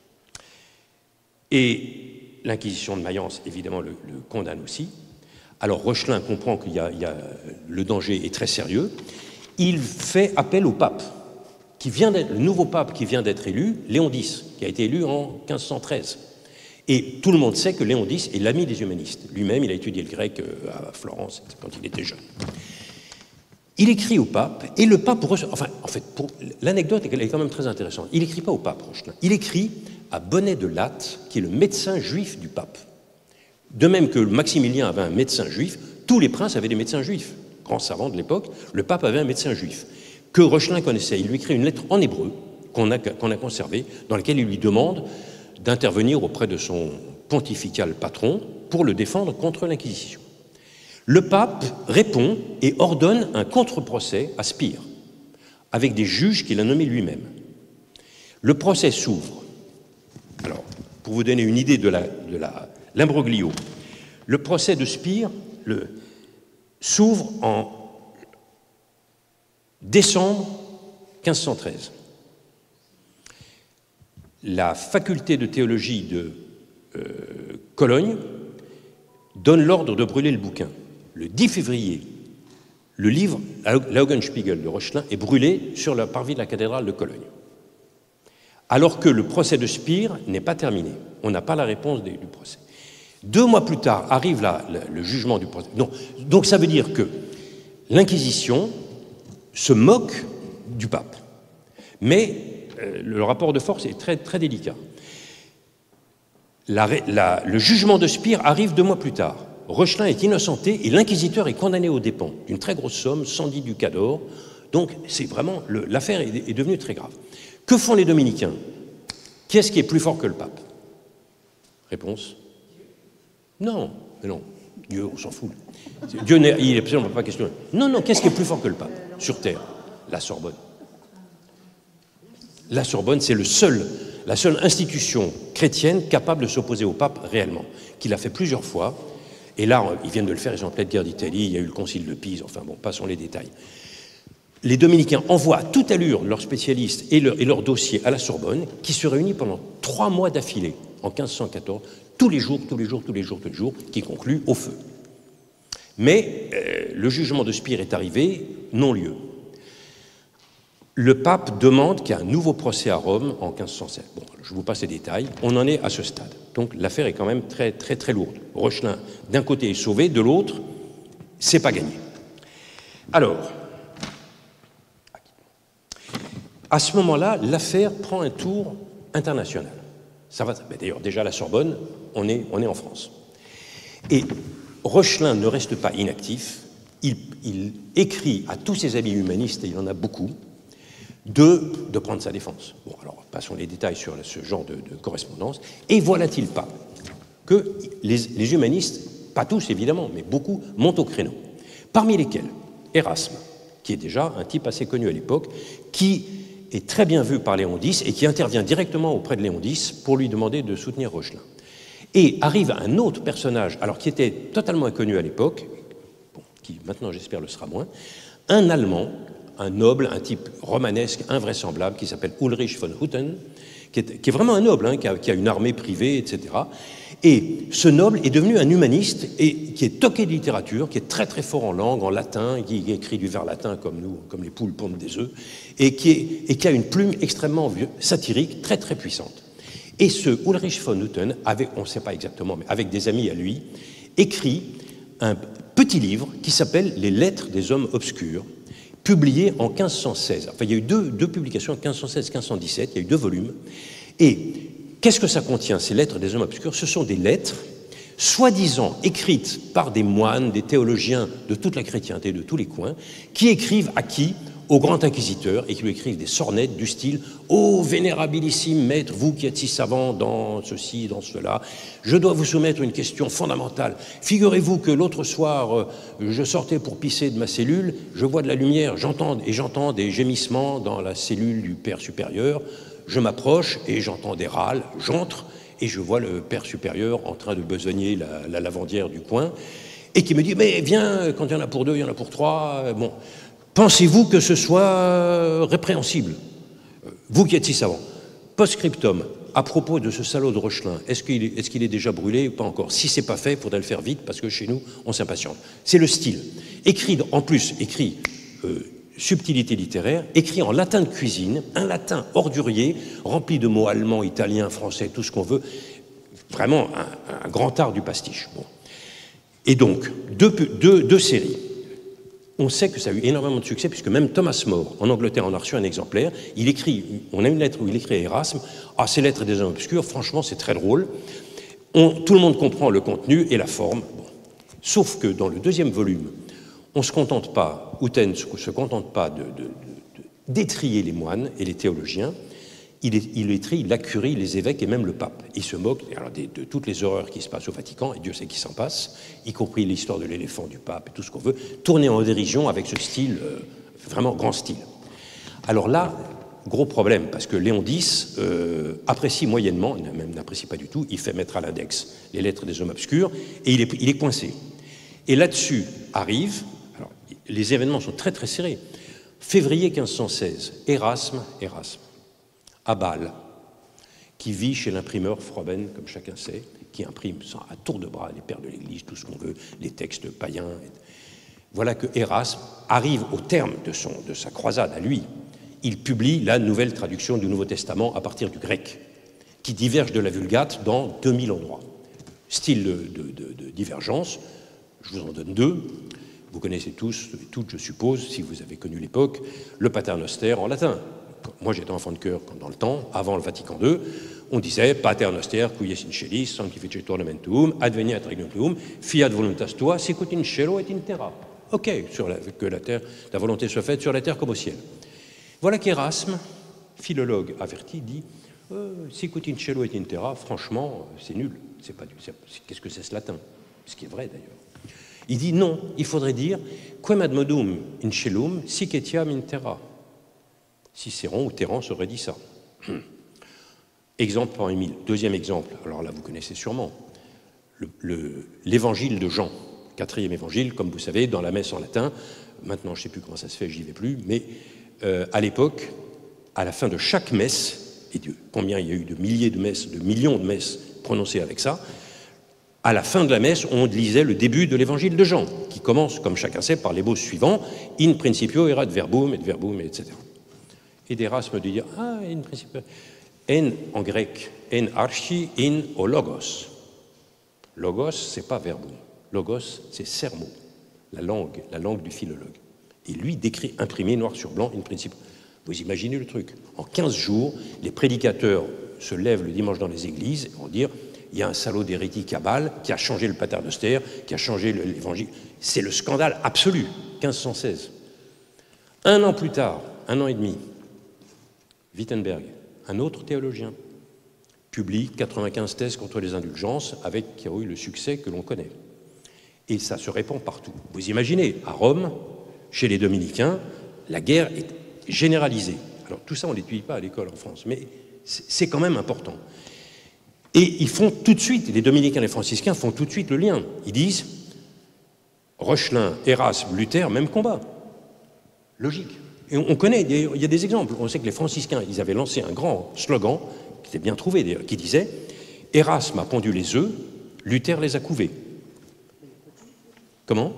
Et l'Inquisition de Mayence, évidemment, le, le condamne aussi. Alors Reuchlin comprend qu'il y a, il y a, le danger est très sérieux. Il fait appel au pape. Qui vient d'être, le nouveau pape qui vient d'être élu, Léon X, qui a été élu en quinze cent treize. Et tout le monde sait que Léon X est l'ami des humanistes. Lui-même, il a étudié le grec à Florence quand il était jeune. Il écrit au pape, et le pape reçoit... Enfin, en fait, pour, l'anecdote est quand même très intéressante. Il n'écrit pas au pape, Reuchlin. Il écrit à Bonnet de Latte, qui est le médecin juif du pape. De même que Maximilien avait un médecin juif, tous les princes avaient des médecins juifs. Grand savant de l'époque, le pape avait un médecin juif que Reuchlin connaissait. Il lui écrit une lettre en hébreu qu'on a, qu'on a conservée, dans laquelle il lui demande d'intervenir auprès de son pontifical patron, pour le défendre contre l'Inquisition. Le pape répond et ordonne un contre-procès à Spire, avec des juges qu'il a nommés lui-même. Le procès s'ouvre. Alors, pour vous donner une idée de la, de la, l'imbroglio, le procès de Spire le, s'ouvre en décembre quinze cent treize. La faculté de théologie de euh, Cologne donne l'ordre de brûler le bouquin. Le dix février, le livre L'Augenspiegel de Reuchlin est brûlé sur le parvis de la cathédrale de Cologne. Alors que le procès de Spire n'est pas terminé. On n'a pas la réponse des, du procès. Deux mois plus tard arrive la, la, le jugement du procès. Non, donc ça veut dire que l'Inquisition se moque du pape. Mais euh, le rapport de force est très, très délicat. La, la, le jugement de Spire arrive deux mois plus tard. Reuchlin est innocenté et l'inquisiteur est condamné aux dépens d'une très grosse somme, cent dix ducats d'or. Donc c'est vraiment, le, l'affaire est, est devenue très grave. Que font les dominicains? Qui est-ce qui est plus fort que le pape? Réponse? Non, mais non, Dieu, on s'en fout. Dieu, n'est, il n'est absolument pas question. Non, non, qu'est-ce qui est plus fort que le pape sur Terre? La Sorbonne. La Sorbonne, c'est le seul, la seule institution chrétienne capable de s'opposer au pape réellement, qu'il a fait plusieurs fois. Et là, ils viennent de le faire, ils sont en pleine guerre d'Italie, il y a eu le concile de Pise, enfin bon, passons les détails. Les dominicains envoient à toute allure leurs spécialistes et leurs leur dossiers à la Sorbonne, qui se réunit pendant trois mois d'affilée, en quinze cent quatorze, tous les jours, tous les jours, tous les jours, tous les jours, qui conclut au feu. Mais euh, le jugement de Spire est arrivé, non-lieu. Le pape demande qu'il y ait un nouveau procès à Rome en quinze cent sept. Bon, je vous passe les détails, on en est à ce stade. Donc l'affaire est quand même très, très, très lourde. Reuchlin, d'un côté, est sauvé, de l'autre, c'est pas gagné. Alors, à ce moment-là, l'affaire prend un tour international. Ça va, d'ailleurs, déjà à la Sorbonne, on est, on est en France. Et Reuchlin ne reste pas inactif, il, il écrit à tous ses amis humanistes, et il en a beaucoup, de, de prendre sa défense. Bon, alors, passons les détails sur ce genre de, de correspondance. Et voilà-t-il pas que les, les humanistes, pas tous évidemment, mais beaucoup, montent au créneau. Parmi lesquels Erasme, qui est déjà un type assez connu à l'époque, qui est très bien vu par Léon X et qui intervient directement auprès de Léon X pour lui demander de soutenir Reuchlin. Et arrive un autre personnage, alors qui était totalement inconnu à l'époque, bon, qui maintenant j'espère le sera moins, un Allemand, un noble, un type romanesque invraisemblable qui s'appelle Ulrich von Hutten, qui est, qui est vraiment un noble, hein, qui, a, qui a une armée privée, et cetera. Et ce noble est devenu un humaniste et qui est toqué de littérature, qui est très très fort en langue, en latin, qui écrit du vers latin comme nous, comme les poules pondent des œufs, et qui, est, et qui a une plume extrêmement satirique, très très puissante. Et ce Ulrich von Hutten avait, on ne sait pas exactement, mais avec des amis à lui, écrit un petit livre qui s'appelle « Les lettres des hommes obscurs », publié en quinze cent seize. Enfin, il y a eu deux, deux publications, en quinze cent seize quinze cent dix-sept, il y a eu deux volumes. Et qu'est-ce que ça contient, ces lettres des hommes obscurs? Ce sont des lettres, soi-disant écrites par des moines, des théologiens de toute la chrétienté, de tous les coins, qui écrivent à qui? Au grand inquisiteur, et qui lui écrivent des sornettes du style « Ô vénérabilissime maître, vous qui êtes si savant dans ceci, dans cela, je dois vous soumettre une question fondamentale. Figurez-vous que l'autre soir, euh, je sortais pour pisser de ma cellule, je vois de la lumière, j'entends et j'entends des gémissements dans la cellule du Père supérieur, je m'approche et j'entends des râles, j'entre et je vois le Père supérieur en train de besogner la, la lavandière du coin, et qui me dit « Mais viens, quand il y en a pour deux, il y en a pour trois. » Bon. Pensez-vous que ce soit répréhensible, vous qui êtes si savant? Post-scriptum, à propos de ce salaud de Reuchlin, est-ce qu'il est, est-ce qu'il est déjà brûlé ou pas encore? Si ce n'est pas fait, il faudrait le faire vite parce que chez nous, on s'impatiente. C'est le style. Écrit, en plus, écrit euh, subtilité littéraire, écrit en latin de cuisine, un latin ordurier, rempli de mots allemands, italiens, français, tout ce qu'on veut. Vraiment un, un grand art du pastiche. Bon. Et donc, deux, deux, deux séries. On sait que ça a eu énormément de succès, puisque même Thomas More, en Angleterre, en a reçu un exemplaire. Il écrit, on a une lettre où il écrit à Erasme, « Ah, ces lettres des hommes obscurs, franchement, c'est très drôle. » Tout le monde comprend le contenu et la forme. Bon. Sauf que dans le deuxième volume, on ne se contente pas, Hutten ne se contente pas de, de, de, d'étriller les moines et les théologiens. il, est, il étrit la curie, les évêques et même le pape. Il se moque alors, de, de toutes les horreurs qui se passent au Vatican, et Dieu sait qu'il s'en passe, y compris l'histoire de l'éléphant du pape et tout ce qu'on veut, tourné en dérision avec ce style, euh, vraiment grand style. Alors là, gros problème, parce que Léon X euh, apprécie moyennement, même n'apprécie pas du tout, il fait mettre à l'index les lettres des hommes obscurs, et il est, il est coincé. Et là-dessus arrive, alors, les événements sont très très serrés, février quinze cent seize, Érasme, Érasme, à Bâle, qui vit chez l'imprimeur Froben, comme chacun sait, qui imprime à tour de bras les pères de l'Église, tout ce qu'on veut, les textes païens. Voilà que Érasme arrive au terme de, son, de sa croisade à lui. Il publie la nouvelle traduction du Nouveau Testament à partir du grec, qui diverge de la Vulgate dans deux mille endroits. Style de, de, de, de divergence, je vous en donne deux. Vous connaissez tous, toutes, je suppose, si vous avez connu l'époque, le Paternoster en latin. Moi, j'étais enfant de cœur dans le temps, avant le Vatican deux, on disait Paternoster, cuies in celis, sanctificetur nomentum, adveniat regnum tuum, fiat voluntas tua, sicut in cielo et in terra. Ok, sur la, que la, terre, la volonté soit faite sur la terre comme au ciel. Voilà qu'Érasme, philologue averti, dit euh, sicut in cielo et in terra, franchement, c'est nul. C'est pas du, c'est, qu'est-ce que c'est ce latin? Ce qui est vrai d'ailleurs. Il dit non, il faudrait dire quem ad modum in celum sic etiam in terra. Cicéron ou Terence aurait dit ça. Exemple par Émile. Deuxième exemple, alors là vous connaissez sûrement, le, le, l'évangile de Jean, quatrième évangile, comme vous savez, dans la messe en latin. Maintenant, je ne sais plus comment ça se fait, j'y vais plus, mais euh, à l'époque, à la fin de chaque messe, et Dieu, combien il y a eu de milliers de messes, de millions de messes prononcées avec ça, à la fin de la messe, on lisait le début de l'évangile de Jean, qui commence, comme chacun sait, par les mots suivants, in principio erat verbum, et verbum, et cetera. Et d'Érasme de dire, ah, in principio, en en grec, en archi, in o logos. Logos, c'est pas verbum. Logos, c'est sermo, la langue, la langue du philologue. Et lui décrit imprimé noir sur blanc, in principio. Vous imaginez le truc. En quinze jours, les prédicateurs se lèvent le dimanche dans les églises et vont dire, il y a un salaud d'hérétique à Bâle qui a changé le Paternoster, qui a changé l'évangile. C'est le scandale absolu, quinze cent seize. Un an plus tard, un an et demi, Wittenberg, un autre théologien, publie quatre-vingt-quinze thèses contre les indulgences, avec qui a eu le succès que l'on connaît. Et ça se répand partout. Vous imaginez, à Rome, chez les dominicains, la guerre est généralisée. Alors tout ça, on ne l'étudie pas à l'école en France, mais c'est quand même important. Et ils font tout de suite, les dominicains et les franciscains font tout de suite le lien. Ils disent, Rochelin, Érasme, Luther, même combat. Logique. Et on connaît, il y a des exemples. On sait que les franciscains, ils avaient lancé un grand slogan, qui était bien trouvé d'ailleurs, qui disait « Érasme a pondu les œufs, Luther les a couvés ». Comment?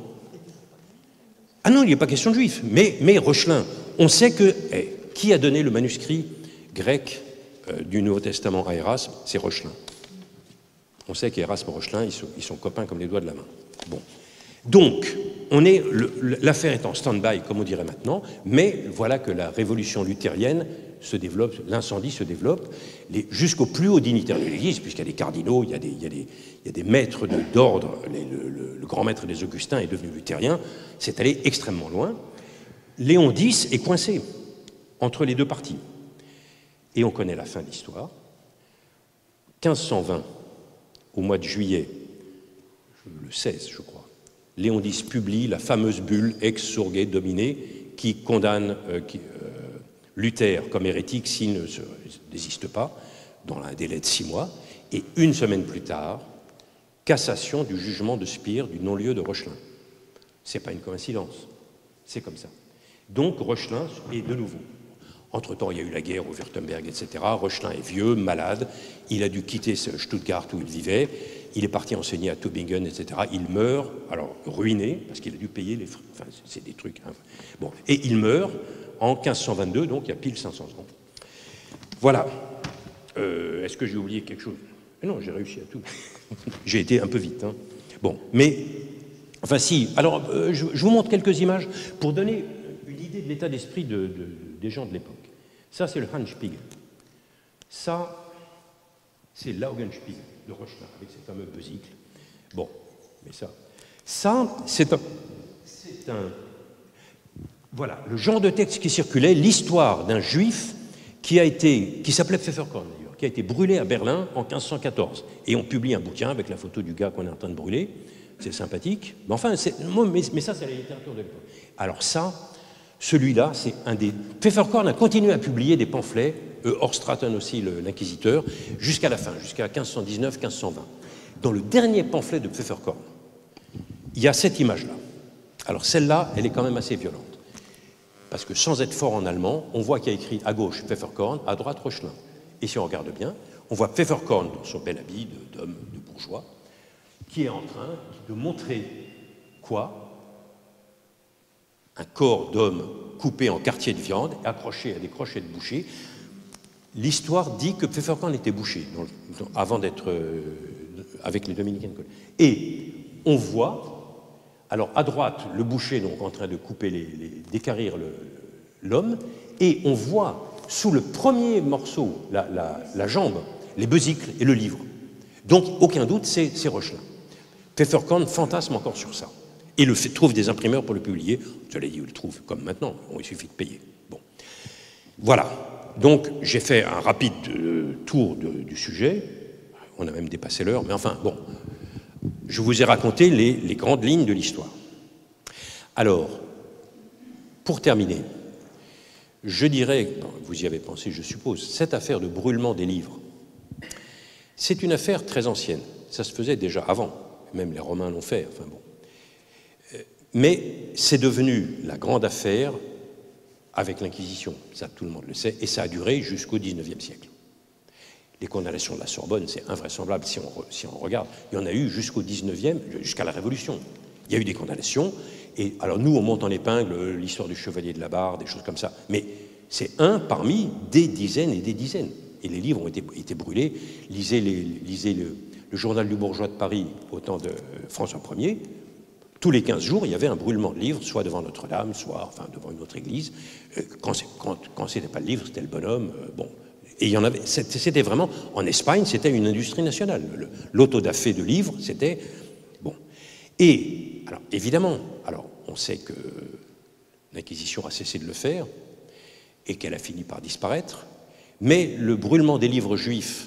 Ah non, il n'y a pas question de juifs. Mais, mais Rochelin, on sait que... Eh, qui a donné le manuscrit grec euh, du Nouveau Testament à Érasme? C'est Rochelin. On sait qu'Érasme et Rochelin, ils sont, ils sont copains comme les doigts de la main. Bon. Donc, on est, l'affaire est en stand-by, comme on dirait maintenant, mais voilà que la révolution luthérienne se développe, l'incendie se développe, jusqu'aux plus hauts dignitaires de l'Église, puisqu'il y a des cardinaux, il y a des, il y a des, il y a des maîtres d'ordre, le, le, le grand maître des Augustins est devenu luthérien, c'est allé extrêmement loin. Léon X est coincé entre les deux parties. Et on connaît la fin de l'histoire. quinze cent vingt, au mois de juillet, le seize, je crois, Léon X publie la fameuse bulle Ex Surge Domine qui condamne euh, qui, euh, Luther comme hérétique s'il ne se désiste pas, dans un délai de six mois, et une semaine plus tard, cassation du jugement de Spire du non-lieu de Rochelin. Ce n'est pas une coïncidence, c'est comme ça. Donc Rochelin est de nouveau. Entre-temps, il y a eu la guerre au Württemberg, et cetera. Rochelin est vieux, malade, il a dû quitter Stuttgart où il vivait, il est parti enseigner à Tübingen, et cetera. Il meurt, alors ruiné, parce qu'il a dû payer les frais. Enfin, c'est des trucs. Hein. Bon. Et il meurt en quinze cent vingt-deux, donc il y a pile cinq cents ans. Voilà. Euh, est-ce que j'ai oublié quelque chose? Non, j'ai réussi à tout. J'ai été un peu vite. Hein. Bon, mais... Enfin, si. Alors, euh, je, je vous montre quelques images pour donner une idée de l'état d'esprit de, de, des gens de l'époque. Ça, c'est le Handspiegel. Ça, c'est l'Augenspiegel de Rochelin, avec ces fameux besicles. Bon, mais ça... Ça, c'est un... C'est un... Voilà, le genre de texte qui circulait, l'histoire d'un juif qui a été, qui s'appelait Pfefferkorn d'ailleurs, qui a été brûlé à Berlin en quinze cent quatorze. Et on publie un bouquin avec la photo du gars qu'on est en train de brûler. C'est sympathique. Mais enfin, mais, mais ça, c'est la littérature de l'époque. Alors ça, celui-là, c'est un des... Pfefferkorn a continué à publier des pamphlets, euh, Horstraten aussi, l'inquisiteur, jusqu'à la fin, jusqu'à quinze cent dix-neuf quinze cent vingt. Dans le dernier pamphlet de Pfefferkorn, il y a cette image-là. Alors celle-là, elle est quand même assez violente. Parce que sans être fort en allemand, on voit qu'il y a écrit à gauche Pfefferkorn, à droite Reuchlin. Et si on regarde bien, on voit Pfefferkorn dans son bel habit d'homme, de, de bourgeois, qui est en train de montrer quoi? Un corps d'homme coupé en quartiers de viande, accroché à des crochets de boucher. L'histoire dit que Pfefferkorn était boucher dans, dans, avant d'être euh, avec les Dominicains. Et on voit... Alors, à droite, le boucher donc en train de couper, les, les, d'équarrir l'homme, et on voit sous le premier morceau, la, la, la jambe, les besicles et le livre. Donc, aucun doute, c'est Reuchlin. Pfefferkorn fantasme encore sur ça. Et le fait, trouve des imprimeurs pour le publier. Je l'ai dit, il le trouve comme maintenant, il suffit de payer. Bon. Voilà. Donc, j'ai fait un rapide euh, tour de, du sujet. On a même dépassé l'heure, mais enfin, bon. Je vous ai raconté les, les grandes lignes de l'histoire. Alors, pour terminer, je dirais, vous y avez pensé, je suppose, cette affaire de brûlement des livres, c'est une affaire très ancienne. Ça se faisait déjà avant, même les Romains l'ont fait, enfin bon. Mais c'est devenu la grande affaire avec l'Inquisition, ça tout le monde le sait, et ça a duré jusqu'au dix-neuvième siècle. Les condamnations de la Sorbonne, c'est invraisemblable si on, si on regarde. Il y en a eu jusqu'au dix-neuvième, jusqu'à la Révolution. Il y a eu des condamnations. Et alors nous, on monte en épingle l'histoire du chevalier de la Barre, des choses comme ça. Mais c'est un parmi des dizaines et des dizaines. Et les livres ont été, été brûlés. Lisez, les, lisez le, le journal du bourgeois de Paris au temps de François Ier. Tous les quinze jours, il y avait un brûlement de livres, soit devant Notre-Dame, soit enfin, devant une autre église. Quand ce n'était pas le livre, c'était le bonhomme. Bon. Et il y en avait, c'était vraiment, en Espagne, c'était une industrie nationale. L'autodafé de livres, c'était, bon. Et, alors, évidemment, alors, on sait que l'Inquisition a cessé de le faire et qu'elle a fini par disparaître, mais le brûlement des livres juifs,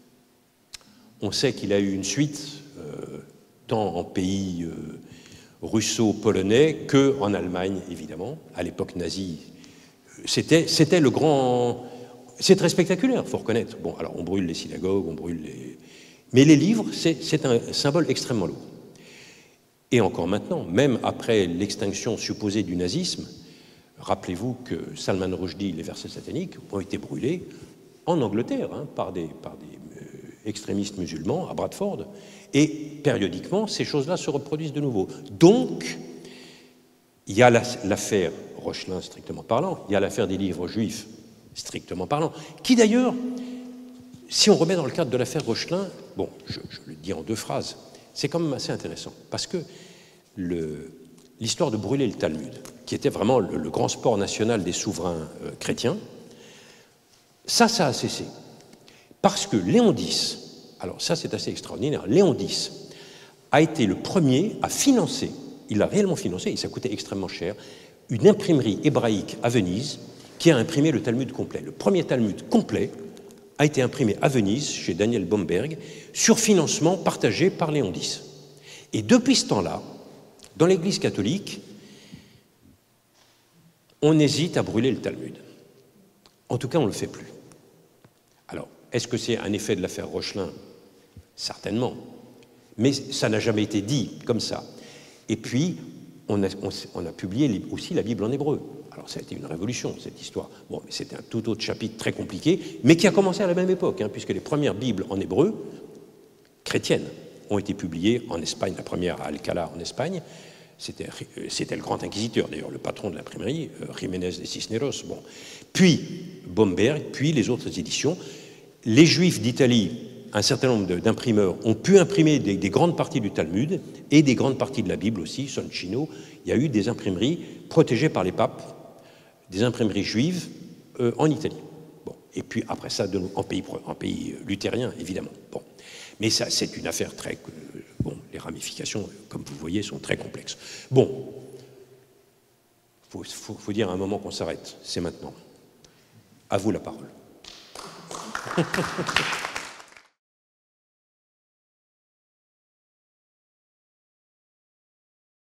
on sait qu'il a eu une suite, euh, tant en pays euh, russo-polonais qu'en Allemagne, évidemment, à l'époque nazie. C'était, c'était le grand... C'est très spectaculaire, il faut reconnaître. Bon, alors on brûle les synagogues, on brûle les... Mais les livres, c'est un symbole extrêmement lourd. Et encore maintenant, même après l'extinction supposée du nazisme, rappelez-vous que Salman Rushdie, les versets sataniques, ont été brûlés en Angleterre hein, par des, par des euh, extrémistes musulmans à Bradford. Et périodiquement, ces choses-là se reproduisent de nouveau. Donc, il y a l'affaire Reuchlin, strictement parlant, il y a l'affaire des livres juifs, strictement parlant, qui d'ailleurs, si on remet dans le cadre de l'affaire Reuchlin, bon, je, je le dis en deux phrases, c'est quand même assez intéressant, parce que l'histoire de brûler le Talmud, qui était vraiment le, le grand sport national des souverains euh, chrétiens, ça, ça a cessé. Parce que Léon X, alors ça c'est assez extraordinaire, Léon X a été le premier à financer, il l'a réellement financé, et ça coûtait extrêmement cher, une imprimerie hébraïque à Venise, qui a imprimé le Talmud complet. Le premier Talmud complet a été imprimé à Venise, chez Daniel Bomberg, sur financement partagé par Léon X. Et depuis ce temps-là, dans l'Église catholique, on hésite à brûler le Talmud. En tout cas, on ne le fait plus. Alors, est-ce que c'est un effet de l'affaire Reuchlin? Certainement. Mais ça n'a jamais été dit comme ça. Et puis, on a, on, on a publié aussi la Bible en hébreu. Alors ça a été une révolution, cette histoire. Bon, mais c'était un tout autre chapitre très compliqué, mais qui a commencé à la même époque, hein, puisque les premières Bibles en hébreu, chrétiennes, ont été publiées en Espagne, la première à Alcalá en Espagne. C'était le grand inquisiteur, d'ailleurs, le patron de l'imprimerie, euh, Jiménez de Cisneros. Bon. Puis Bomberg, puis les autres éditions. Les Juifs d'Italie, un certain nombre d'imprimeurs, ont pu imprimer des, des grandes parties du Talmud et des grandes parties de la Bible aussi, Soncino. Il y a eu des imprimeries protégées par les papes, des imprimeries juives euh, en Italie. Bon. Et puis après ça, de, en, pays, en pays luthérien, évidemment. Bon. Mais ça, c'est une affaire très... Euh, bon, les ramifications, comme vous voyez, sont très complexes. Bon, il faut, faut, faut dire à un moment qu'on s'arrête. C'est maintenant. À vous la parole.